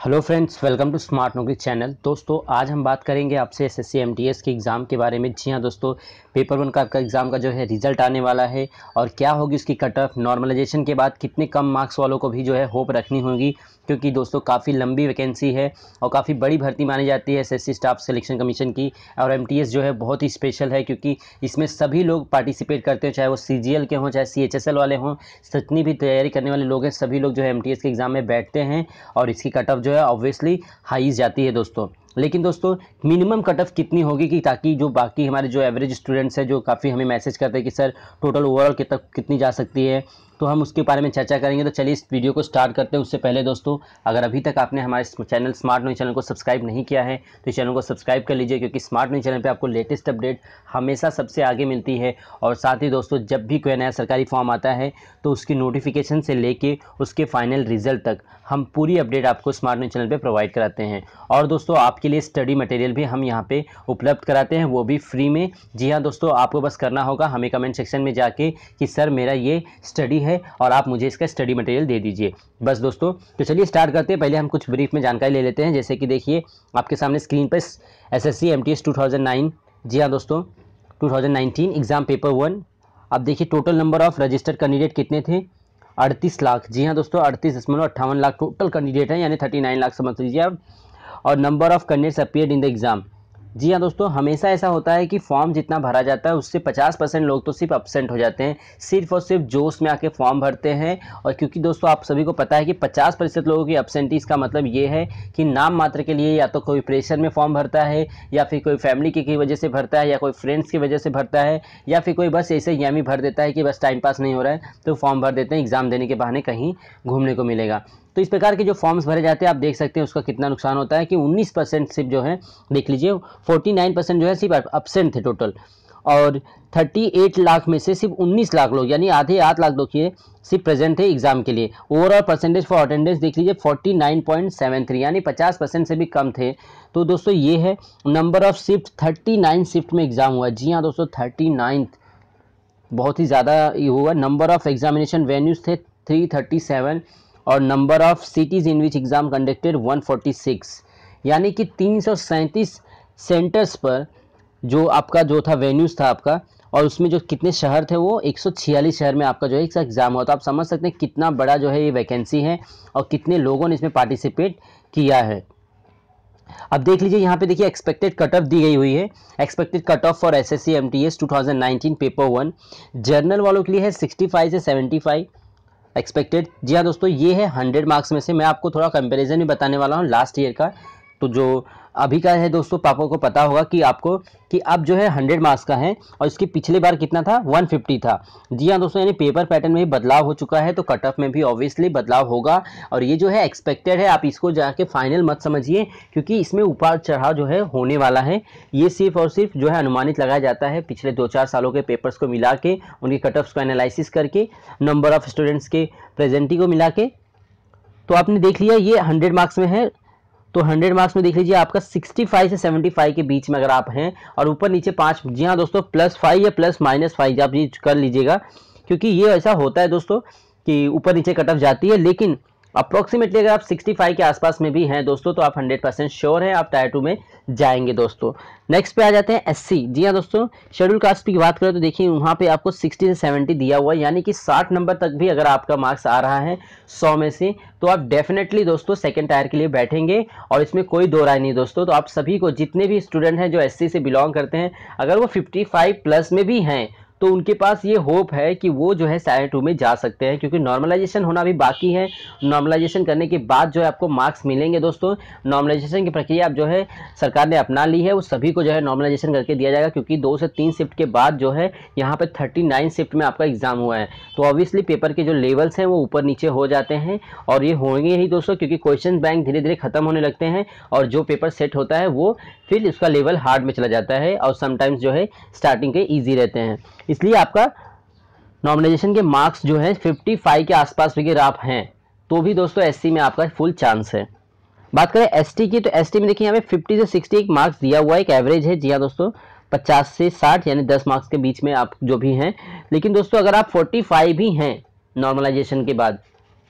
Hello friends, welcome to Smart Naukri channel. दोस्तों आज हम बात करेंगे आपसे एसएससी एमटीएस के एग्ज़ाम के बारे में। जी हाँ दोस्तों, पेपर 1 का आपका एग्ज़ाम का जो है रिजल्ट आने वाला है और क्या होगी उसकी कट ऑफ, नॉर्मलाइजेशन के बाद कितने कम मार्क्स वालों को भी जो है होप रखनी होगी, क्योंकि दोस्तों काफ़ी लंबी वैकेंसी है और काफ़ी बड़ी भर्ती मानी जाती है एसएससी स्टाफ सिलेक्शन कमीशन की। और एमटीएस जो है बहुत ही स्पेशल है क्योंकि इसमें सभी लोग पार्टिसिपेट करते हैं, चाहे वो सीजीएल के हों चाहे सीएचएसएल वाले हों, जितनी भी तैयारी करने वाले लोग हैं सभी लोग जो है एमटीएस के एग्ज़ाम में बैठते हैं और इसकी कट ऑफ जो है ऑब्वियसली हाई जाती है दोस्तों। लेकिन दोस्तों मिनिमम कट ऑफ कितनी होगी कि ताकि जो बाकी हमारे जो एवरेज स्टूडेंट्स हैं जो काफ़ी हमें मैसेज करते हैं कि सर टोटल ओवरऑल कितनी जा सकती है, तो हम उसके बारे में चर्चा करेंगे। तो चलिए इस वीडियो को स्टार्ट करते हैं। उससे पहले दोस्तों अगर अभी तक आपने हमारे चैनल स्मार्ट नौकरी चैनल को सब्सक्राइब नहीं किया है तो इस चैनल को सब्सक्राइब कर लीजिए, क्योंकि स्मार्ट नौकरी चैनल पे आपको लेटेस्ट अपडेट हमेशा सबसे आगे मिलती है। और साथ ही दोस्तों जब भी कोई नया सरकारी फॉर्म आता है तो उसकी नोटिफिकेशन से लेके उसके फाइनल रिजल्ट तक हम पूरी अपडेट आपको स्मार्ट नौकरी चैनल पे प्रोवाइड कराते हैं। और दोस्तों आपके लिए स्टडी मटेरियल भी हम यहाँ पे उपलब्ध कराते हैं, वो भी फ्री में। जी हाँ दोस्तों, आपको बस करना होगा हमें कमेंट सेक्शन में जाके कि सर मेरा ये स्टडी है और आप मुझे इसका स्टडी मटेरियल दे दीजिए, बस दोस्तों। तो चलिए स्टार्ट करते हैं। पहले हम कुछ ब्रीफ में जानकारी ले लेते हैं। जैसे कि देखिए आपके सामने स्क्रीन पर एसएससी एमटीएस 2009, जी हाँ दोस्तों 2019 एग्जाम पेपर 1। अब देखिए total number of registered candidate कितने थे, 38 लाख। जी हाँ दोस्तों 38.58 लाख टोटल कैंडिडेट हैं, यानी 39 लाख समझ लीजिए आप। और number of candidates appeared in the exam, जी हाँ दोस्तों हमेशा ऐसा होता है कि फॉर्म जितना भरा जाता है उससे 50% लोग तो सिर्फ एब्सेंट हो जाते हैं, सिर्फ और सिर्फ जोश में आके फॉर्म भरते हैं। और क्योंकि दोस्तों आप सभी को पता है कि 50% लोगों की एब्सेंटीज का मतलब ये है कि नाम मात्र के लिए या तो कोई प्रेशर में फॉर्म भरता है, या फिर कोई फैमिली की वजह से भरता है, या कोई फ्रेंड्स की वजह से भरता है, या फिर कोई बस ऐसे ही यामी भर देता है कि बस टाइम पास नहीं हो रहा है तो फॉर्म भर देते हैं एग्जाम देने के बहाने कहीं घूमने को मिलेगा। तो इस प्रकार के जो फॉर्म्स भरे जाते हैं आप देख सकते हैं उसका कितना नुकसान होता है कि 19% सिर्फ जो है, देख लीजिए 49% जो है सिर्फ एब्सेंट थे टोटल। और 38 लाख में से सिर्फ 19 लाख लोग यानी आधे 8 लाख लोग ये सिर्फ प्रेजेंट थे एग्जाम के लिए। ओवरऑल परसेंटेज फॉर अटेंडेंस देख लीजिए 49.73, यानी 50% से भी कम थे। तो दोस्तों ये है नंबर ऑफ शिफ्ट, 39 शिफ्ट में एग्जाम हुआ। जी हाँ दोस्तों 39 बहुत ही ज़्यादा ये हुआ। नंबर ऑफ एग्जामिनेशन वेन्यूज थे 337 और number of cities in which exam conducted 146, यानी कि 337 सेंटर्स पर जो आपका जो था वेन्यूज़ था आपका, और उसमें जो कितने शहर थे वो 146 शहर में आपका जो है एग्ज़ाम हुआ। तो आप समझ सकते हैं कितना बड़ा जो है ये वैकेंसी है और कितने लोगों ने इसमें पार्टिसिपेट किया है। अब देख लीजिए यहाँ पे देखिए एक्सपेक्टेड कट ऑफ दी गई हुई है। Expected cut off for SSC MTS 2019 paper 1 general वालों के लिए है 65 से 75 एक्सपेक्टेड। जी हाँ दोस्तों ये है 100 मार्क्स में से। मैं आपको थोड़ा कंपैरिजन भी बताने वाला हूँ लास्ट ईयर का, तो जो अभी का है दोस्तों पापा को पता होगा कि आपको कि अब जो है 100 मार्क्स का है और इसके पिछले बार कितना था 150 था। जी हाँ दोस्तों यानी पेपर पैटर्न में भी बदलाव हो चुका है, तो कट ऑफ में भी ऑब्वियसली बदलाव होगा। और ये जो है एक्सपेक्टेड है, आप इसको जाके फाइनल मत समझिए, क्योंकि इसमें ऊपर चढ़ाव जो है होने वाला है। ये सिर्फ और सिर्फ जो है अनुमानित लगाया जाता है पिछले 2-4 सालों के पेपर्स को मिला के, उनके कट ऑफ्स को एनालिसिस करके, नंबर ऑफ स्टूडेंट्स के प्रेजेंटी को मिला के। तो आपने देख लिया ये 100 मार्क्स में है, तो 100 मार्क्स में देख लीजिए आपका 65 से 75 के बीच में अगर आप हैं, और ऊपर नीचे 5, जी हाँ दोस्तों +5 या +-5 आप ये कर लीजिएगा, क्योंकि ये ऐसा होता है दोस्तों कि ऊपर नीचे कट ऑफ जाती है। लेकिन अप्रॉक्सीमेटली अगर आप 65 के आसपास में भी हैं दोस्तों तो आप 100% श्योर हैं आप टायर 2 में जाएंगे दोस्तों। नेक्स्ट पे आ जाते हैं एससी। जी हाँ दोस्तों शेड्यूल कास्ट की बात करें तो देखिए वहाँ पे आपको 60 से 70 दिया हुआ है, यानी कि 60 नंबर तक भी अगर आपका मार्क्स आ रहा है 100 में से तो आप डेफिनेटली दोस्तों सेकंड टायर के लिए बैठेंगे, और इसमें कोई दो राय नहीं दोस्तों। तो आप सभी को जितने भी स्टूडेंट हैं जो एससी से बिलोंग करते हैं, अगर वो 55 प्लस में भी हैं तो उनके पास ये होप है कि वो जो है टायर 2 में जा सकते हैं, क्योंकि नॉर्मलाइजेशन होना भी बाकी है। नॉर्मलाइजेशन करने के बाद जो है आपको मार्क्स मिलेंगे दोस्तों। नॉर्मलाइजेशन की प्रक्रिया अब जो है सरकार ने अपना ली है, वो सभी को जो है नॉर्मलाइजेशन करके दिया जाएगा, क्योंकि 2 से 3 शिफ्ट के बाद जो है यहाँ पे 39 शिफ्ट में आपका एग्जाम हुआ है। तो ऑब्वियसली पेपर के जो लेवल्स हैं वो ऊपर नीचे हो जाते हैं, और ये होंगे ही दोस्तों, क्योंकि क्वेश्चन बैंक धीरे धीरे खत्म होने लगते हैं और जो पेपर सेट होता है वो फिर उसका लेवल हार्ड में चला जाता है, और समटाइम्स जो है स्टार्टिंग के ईजी रहते हैं। इसलिए आपका नॉर्मलाइजेशन के मार्क्स जो है 55 के आसपास अगर आप हैं तो भी दोस्तों एससी में आपका फुल चांस है। बात करें एसटी की, तो एसटी में देखिए यहाँ पे 50 से 60 एक मार्क्स दिया हुआ है, एक एवरेज है। जी हाँ दोस्तों 50 से 60 यानी 10 मार्क्स के बीच में आप जो भी हैं। लेकिन दोस्तों अगर आप 45 भी हैं नॉर्मलाइजेशन के बाद,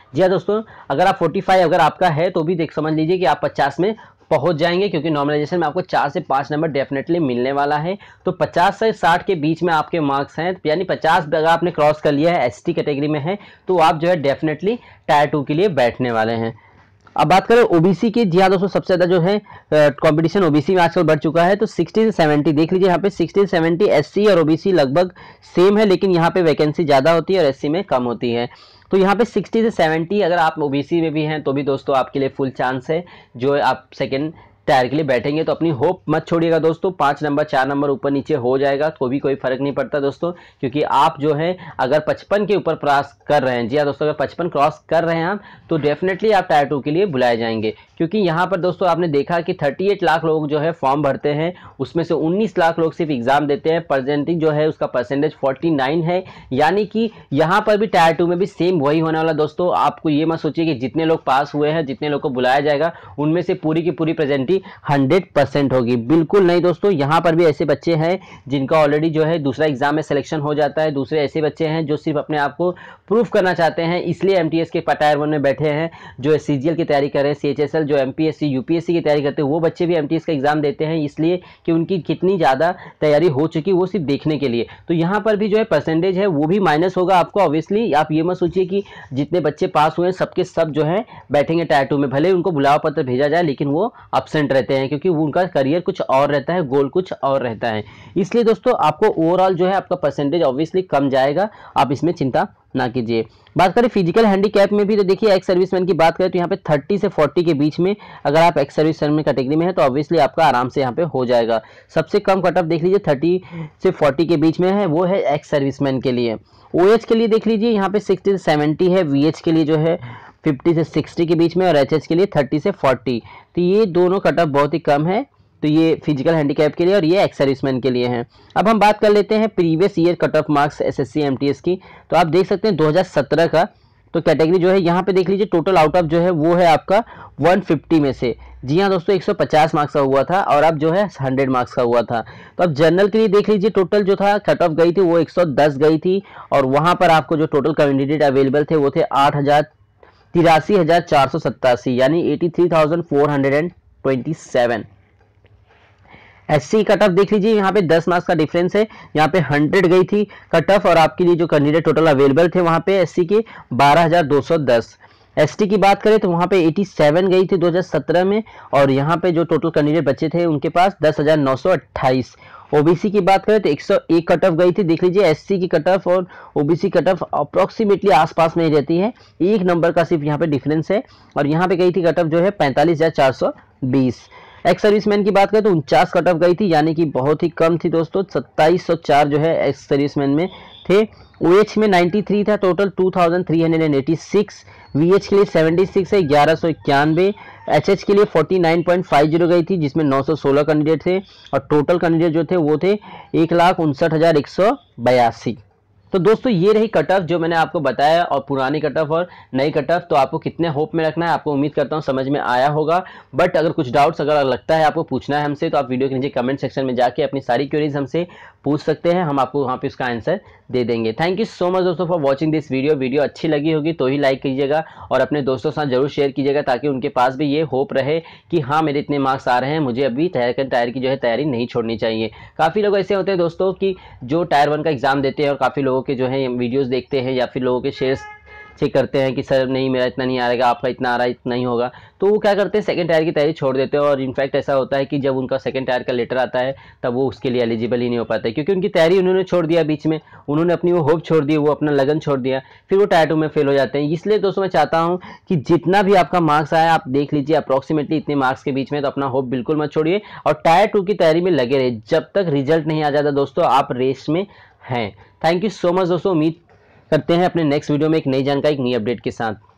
जी हाँ दोस्तों, अगर आप 45 अगर आपका है तो भी देख समझ लीजिए कि आप 50 में पहुंच जाएंगे, क्योंकि नॉर्मलाइजेशन में आपको 4 से 5 नंबर डेफिनेटली मिलने वाला है। तो 50 से 60 के बीच में आपके मार्क्स हैं, यानी 50 अगर आपने क्रॉस कर लिया है, एसटी कैटेगरी में है, तो आप जो है डेफिनेटली टायर 2 के लिए बैठने वाले हैं। अब बात करें ओबीसी की, जी हाँ दोस्तों, सबसे ज़्यादा जो है कंपटीशन ओबीसी में आजकल बढ़ चुका है। तो 60 से 70 देख लीजिए, यहाँ पे 60 से 70 एससी और ओबीसी लगभग सेम है, लेकिन यहाँ पे वैकेंसी ज़्यादा होती है और एससी में कम होती है। तो यहाँ पे 60 से 70 अगर आप ओबीसी में भी हैं तो भी दोस्तों आपके लिए फुल चांस है, जो आप सेकेंड टायर के लिए बैठेंगे। तो अपनी होप मत छोड़िएगा दोस्तों, 5 नंबर 4 नंबर ऊपर नीचे हो जाएगा तो भी कोई फर्क नहीं पड़ता दोस्तों, क्योंकि आप जो है अगर 55 के ऊपर क्रॉस कर रहे हैं, जी हाँ दोस्तों, अगर 55 क्रॉस कर रहे हैं आप, तो डेफिनेटली आप टायर 2 के लिए बुलाए जाएंगे। क्योंकि यहाँ पर दोस्तों आपने देखा कि 38 लाख लोग जो है फॉर्म भरते हैं, उसमें से 19 लाख लोग सिर्फ एग्जाम देते हैं। परसेंटेज जो है उसका परसेंटेज 49 है, यानी कि यहाँ पर भी टायर 2 में भी सेम वही होने वाला दोस्तों। आपको ये मत सोचिए कि जितने लोग पास हुए हैं, जितने लोग को बुलाया जाएगा, उनमें से पूरी की पूरी प्रेजेंटी 100% होगी, बिल्कुल नहीं दोस्तों। यहाँ पर भी ऐसे बच्चे हैं जिनका ऑलरेडी जो है दूसरा एग्जाम में सिलेक्शन हो जाता है, दूसरे ऐसे बच्चे हैं जो सिर्फ अपने आप को प्रूफ करना चाहते हैं, इसलिए एमटीएस के टायर 1 में बैठे हैं। जो सीजीएल की तैयारी कर रहे हैं, सीएचएसएल, जो एमपीएससी यूपीएससी की तैयारी करते हैं, वो बच्चे भी एमटीएस का एग्जाम देते हैं, इसलिए कि उनकी कितनी ज़्यादा तैयारी हो चुकी वो सिर्फ देखने के लिए। तो यहाँ पर भी जो है परसेंटेज है वो भी माइनस होगा आपको ऑब्वियसली। आप ये मत सोचिए कि जितने बच्चे पास हुए हैं सबके सब जो है बैठेंगे टायर 2 में, भले उनको बुलावा पत्र भेजा जाए लेकिन वो एब्सेंट रहते हैं, क्योंकि उनका करियर कुछ और रहता है, गोल कुछ और रहता है। इसलिए दोस्तों आपको ओवरऑल जो है आपका परसेंटेज ऑब्वियसली कम जाएगा, आप इसमें चिंता ना कीजिए। बात करें फिजिकल हैंडीकैप में भी, तो देखिए एक्स सर्विसमैन की बात करें तो यहाँ पे 30 से 40 के बीच में अगर आप एक्स सर्विसमैन कैटेगरी में है तो ऑब्वियसली आपका आराम से यहाँ पे हो जाएगा। सबसे कम कटऑफ देख लीजिए 30 से 40 के बीच में है, वो है एक्स सर्विसमैन के लिए। ओएच के लिए देख लीजिए यहाँ पे 60 से 70 है, वीएच के लिए जो है 50 से 60 के बीच में, और एचएच के लिए 30 से 40। तो ये दोनों कटऑफ बहुत ही कम है, तो ये फिजिकल हैंडीकैप के लिए और ये एक्स सर्विसमैन के लिए हैं। अब हम बात कर लेते हैं previous year cut off marks SSC MTS की। तो आप देख सकते हैं 2017 का तो कैटेगरी जो है यहाँ पे देख लीजिए टोटल आउट ऑफ जो है वो है आपका 150 में से, जी हाँ दोस्तों, 150 मार्क्स का हुआ था और अब जो है 100 मार्क्स का हुआ था। तो अब जनरल के लिए देख लीजिए टोटल जो था कट ऑफ गई थी वो 110 गई थी, और वहाँ पर आपको जो टोटल कैंडिडेट अवेलेबल थे वो थे 83,487, यानी 83,427। एससी कट ऑफ देख लीजिए यहाँ पे 10 मार्क्स का डिफरेंस है, यहाँ पे 100 गई थी कट ऑफ, और आपके लिए जो कैंडिडेट टोटल अवेलेबल थे वहाँ पे एससी के 12,210। एसटी की बात करें तो वहाँ पे 87 गई थी 2017 में, और यहाँ पे जो टोटल कैंडिडेट बचे थे उनके पास 10,928। ओबीसी की बात करें तो 101 कट ऑफ गई थी, देख लीजिए एससी की कट ऑफ और ओबीसी कट ऑफ अप्रोक्सीमेटली आसपास में ही रहती है, 1 नंबर का सिर्फ यहाँ पे डिफरेंस है, और यहाँ पे गई थी कट ऑफ जो है 45,420। एक्स सर्विसमैन की बात करें तो 49 कट ऑफ गई थी, यानी कि बहुत ही कम थी दोस्तों, 2704 जो है एक्स सर्विसमैन में थे। ओएच में 93 था टोटल, 2386। वीएच के लिए 76 है, 1191। एचएच के लिए 49.50 गई थी, जिसमें 916 कैंडिडेट थे, और टोटल कैंडिडेट जो थे वो थे 1,59,182। तो दोस्तों ये रही कट ऑफ जो मैंने आपको बताया, और पुरानी कट ऑफ और नई कट ऑफ। तो आपको कितने होप में रखना है, आपको उम्मीद करता हूँ समझ में आया होगा। बट अगर कुछ डाउट्स अगर लगता है आपको पूछना है हमसे, तो आप वीडियो के नीचे कमेंट सेक्शन में जाके अपनी सारी क्वेरीज हमसे पूछ सकते हैं, हम आपको वहाँ पे उसका आंसर दे देंगे। थैंक यू सो मच दोस्तों फॉर वॉचिंग दिस वीडियो अच्छी लगी होगी तो ही लाइक कीजिएगा, और अपने दोस्तों के साथ जरूर शेयर कीजिएगा, ताकि उनके पास भी ये होप रहे कि हाँ मेरे इतने मार्क्स आ रहे हैं, मुझे अभी टायर की जो है तैयारी नहीं छोड़नी चाहिए। काफ़ी लोग ऐसे होते हैं दोस्तों कि जो टायर 1 का एग्जाम देते हैं, और काफ़ी लोगों के जो है वीडियोज़ देखते हैं या फिर लोगों के शेयर्स चेक करते हैं कि सर नहीं मेरा इतना नहीं आ रहेगा, आपका इतना आ रहा है, इतना नहीं होगा, तो वो क्या करते हैं सेकंड टायर की तैयारी छोड़ देते हैं। और इनफैक्ट ऐसा होता है कि जब उनका सेकंड टायर का लेटर आता है तब वो उसके लिए एलिजिबल ही नहीं हो पाता है, क्योंकि उनकी तैयारी उन्होंने छोड़ दिया बीच में, उन्होंने अपनी वो होप छोड़ दी, वो अपना लगन छोड़ दिया, फिर वो टायर 2 में फेल हो जाते हैं। इसलिए दोस्तों मैं चाहता हूँ कि जितना भी आपका मार्क्स आया आप देख लीजिए अप्रॉक्सीमेटली इतने मार्क्स के बीच में, तो अपना होप बिल्कुल मत छोड़िए और टायर 2 की तैयारी में लगे रहे जब तक रिजल्ट नहीं आ जाता दोस्तों, आप रेस में हैं। थैंक यू सो मच दोस्तों, उम्मीद करते हैं अपने नेक्स्ट वीडियो में एक नई जानकारी, एक नई अपडेट के साथ।